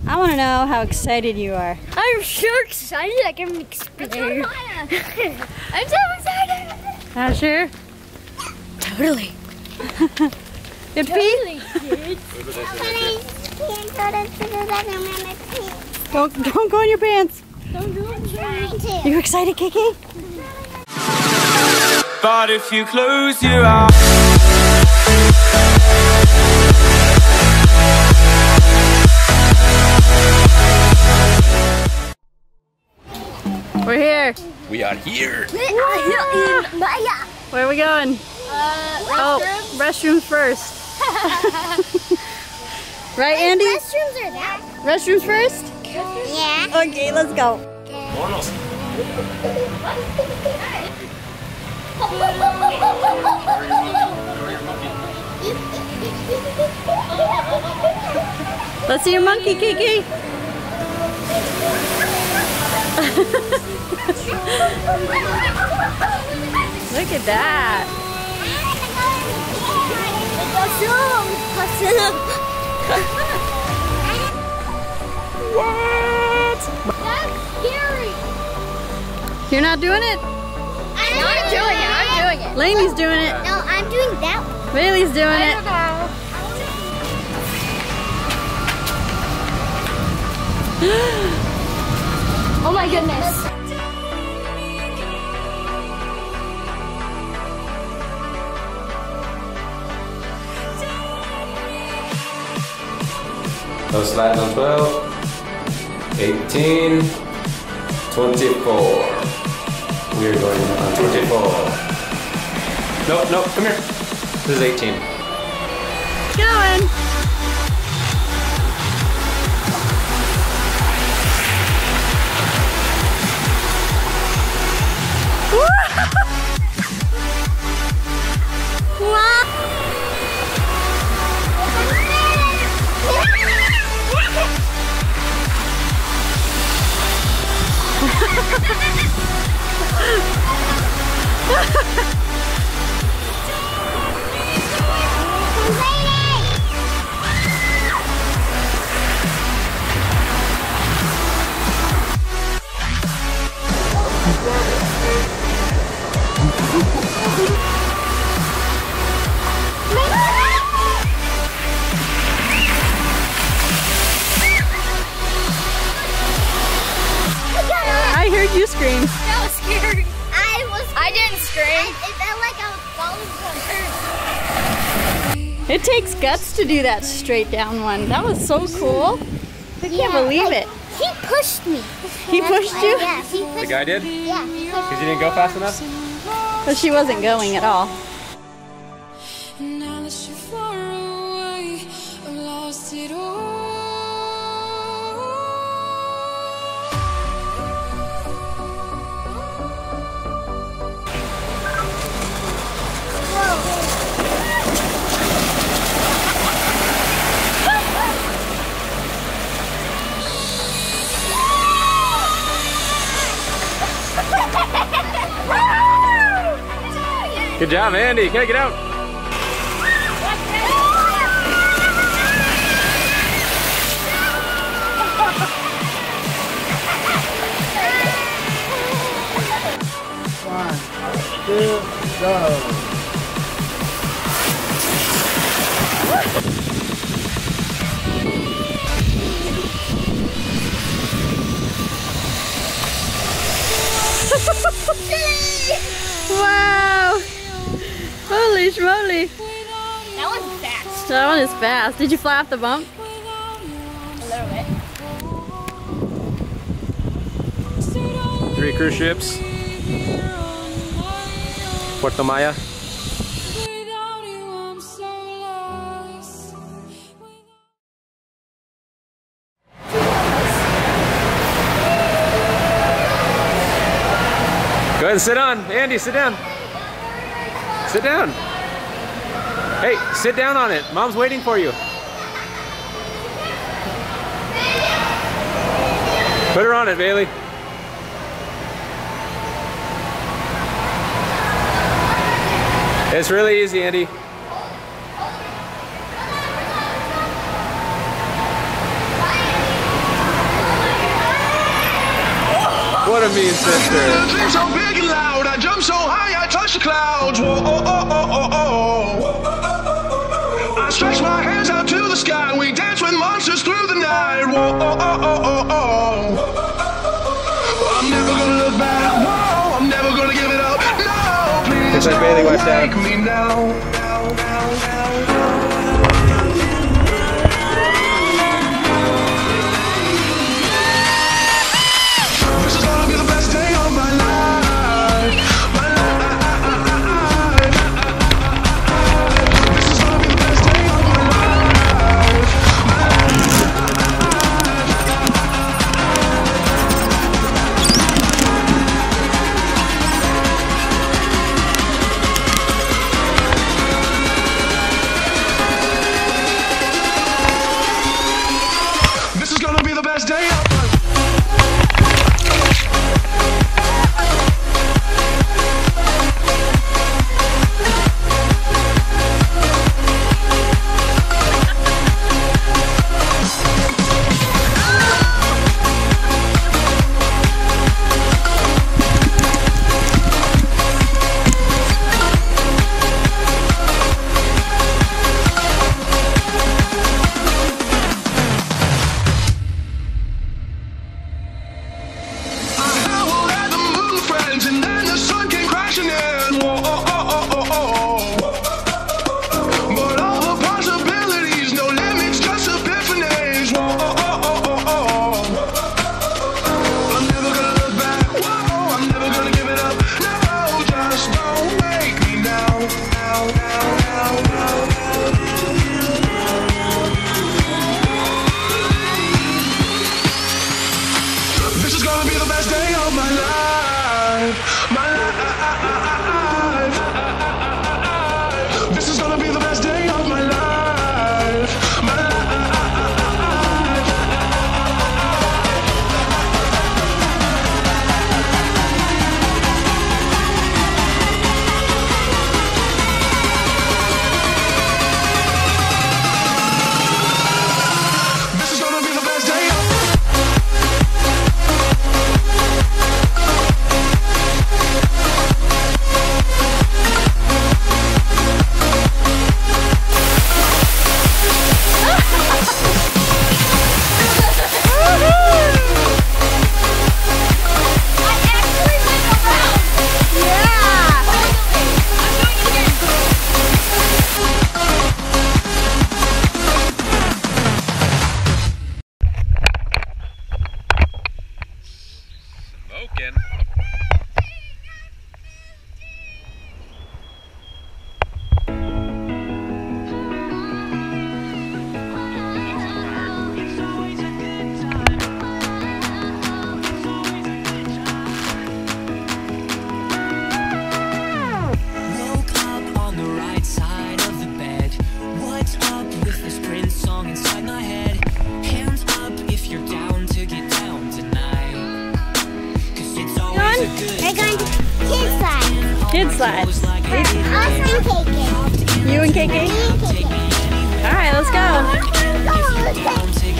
I want to know how excited you are. I'm so excited. I can explain. I'm so excited. Sure? Totally. Good Totally. Don't go in your pants. I'm trying to. You excited, Kiki? But if you close your eyes, We're here. we are here. Where are we going? Oh, restrooms first. Right, Andy? Restrooms are that. Restrooms first? Yeah. Okay, let's go. Let's see your monkey, Kiki. Look at that. What? That's scary. You're not doing it? I'm doing it. I'm doing it. Lainey's doing it. No, I'm doing that one. Bailey's doing it. Oh my goodness. No slides on 12, 18, 24. We are going on 24. No, come here. This is 18. Going. I heard you scream. That was scary. I didn't scream. It felt like I was falling from earth. It takes guts to do that straight down one. That was so cool. I can't believe it. He pushed me. He pushed you? Yeah, he pushed The guy did? Yeah, he pushed Because you didn't go fast enough? But she wasn't going at all. Now that you're far away, I've lost it all. Good job, Andy. Can I get out? One, two, go. Wow! Holy schmoly! That one's fast. That one is fast. Did you fly off the bump? A little bit. 3 cruise ships. Puerto Maya. Without you, I'm so lost. Go ahead and sit on. Andy, sit down. Sit down. Hey, sit down on it. Mom's waiting for you. Put her on it, Bailey. It's really easy, Andy. what a mean sister. Dream so big and loud, I jump so high, I touch the clouds. Whoa, oh, oh, oh, oh, oh. I stretch my hands out to the sky. We dance with monsters through the night. Whoa, oh, oh, oh, oh, oh. I'm never gonna look back. Whoa, I'm never gonna give it up. No, please It's like bathing wipe down. take me now. This is gonna be the best day of my life. My life. This is gonna be the best day of my life. My This is gonna be the best day of my life. And then the sun came crashing in. Whoa, oh, oh, oh, oh, oh. But all the possibilities, no limits, just epiphanies. Whoa, oh, oh, oh, oh, oh. I'm never gonna look back. Whoa, I'm never gonna give it up. No, just don't make me now. Now, now, now, now. This is gonna be the best day of my life. My life. This is gonna be the best day of my life. My life. This is gonna be the best day of Smoking. Woke up on the right side of the bed. What's up with this Prince song inside my head? Hands up if you're down to get down tonight. 'Cause it's always a good We're going to Kid Slide. Kid slides. Also KK. You and KK? All right, let's go. You're not going on the big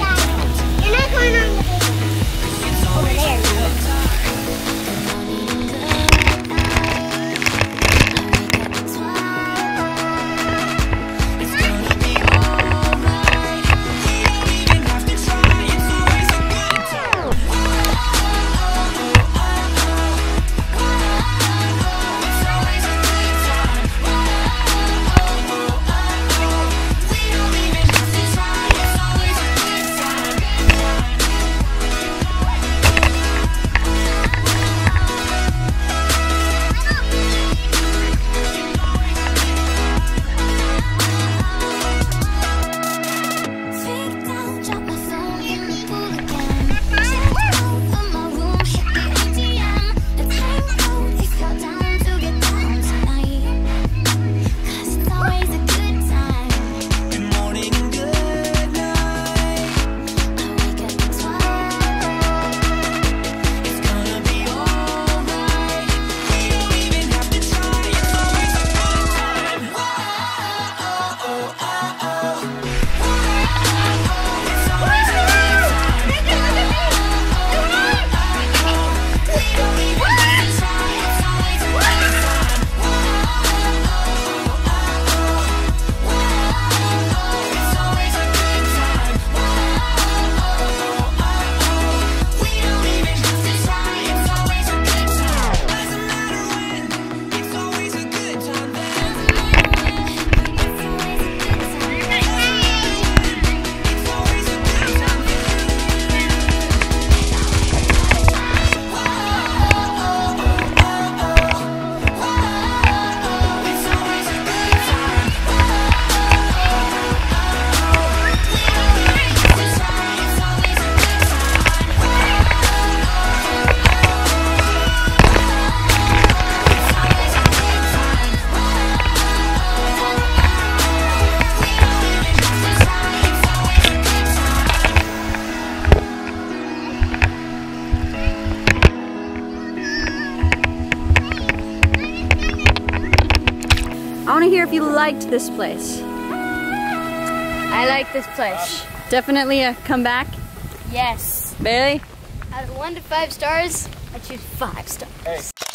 over there. It's gonna be alright. We don't even have to try. It's always a good time. It's always a good time. We don't even have to try. It's always a good want to hear if you liked this place. I like this place. Definitely a comeback. Yes. Bailey? Out of 1 to 5 stars, I choose 5 stars. Hey.